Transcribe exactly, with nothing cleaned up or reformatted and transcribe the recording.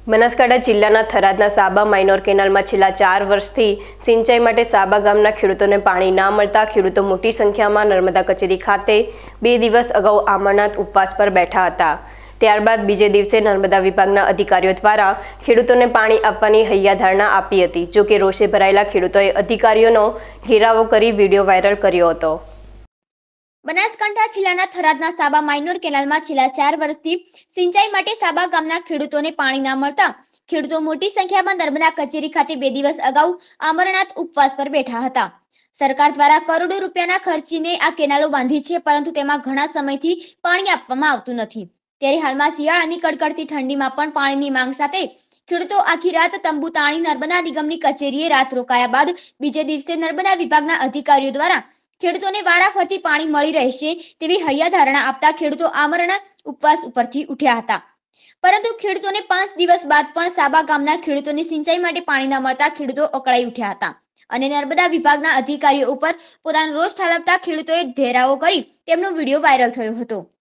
બનાસકાંઠા જિલ્લાના થરાદના સાબા માઇનોર કેનાલમાં છેલ્લા ચાર વર્ષથી સિંચાઈ માટે સાબા ગામના ખેડૂતોને પાણી ના મળતા ખેડૂતો મોટી સંખ્યામાં નર્મદા કચેરી ખાતે બે દિવસ અગાઉ આમરનાથ ઉપવાસ પર બેઠા હતા। ત્યારબાદ બીજે દિવસે નર્મદા વિભાગના અધિકારીઓ દ્વારા ખેડૂતોને પાણી આપવાની હૈયાધારણા આપી હતી। જો કે રોષે ભરાયેલા ખેડૂતોએ અધિકારીઓનો ઘેરાવો કરી વિડીયો વાયરલ કર્યો હતો। બનાસકાંઠા જિલ્લાના થરાદના સાબા માઇનોર કેનાલમાં છેલ્લા ચાર વર્ષથી સિંચાઈ માટે સાબા ગામના ખેડૂતોને પાણી ના મળતા ખેડૂતો મોટી સંખ્યામાં નર્મદા કચેરી ખાતે બે દિવસ અગાઉ આમરનાથ ઉપવાસ પર બેઠા હતા। સરકાર દ્વારા કરોડો રૂપિયાના ખર્ચીને આ કેનાલો બાંધી છે, પરંતુ તેમાં ઘણા સમયથી પાણી આપવામાં આવતું નથી। ત્યારે હાલમાં શિયાળાની કડકડતી ઠંડીમાં પણ પાણીની માંગ સાથે ખેડૂતો આખી રાત તંબુ તાણી નર્મદા નિગમની કચેરીએ રાત રોકાયા બાદ બીજે દિવસે નર્મદા વિભાગના અધિકારીઓ દ્વારા ખેડૂતોને વારાફરતી પાણી મળી રહેશે તેવી હૈયાધારણા આપતા ખેડૂતો આમરણાથ ઉપવાસ ઉપરથી ઉઠ્યા હતા। પરંતુ ખેડૂતોને પાંચ દિવસ બાદ પણ સાબા ગામના ખેડૂતોને સિંચાઈ માટે પાણી ન મળતા ખેડૂતો અકળાઈ ઉઠ્યા હતા અને નર્મદા વિભાગના અધિકારીઓ ઉપર પોતાનો રોષ ઠાલવતા ખેડૂતોએ ઘેરાવો કરી તેમનો વિડીયો વાયરલ થયો હતો।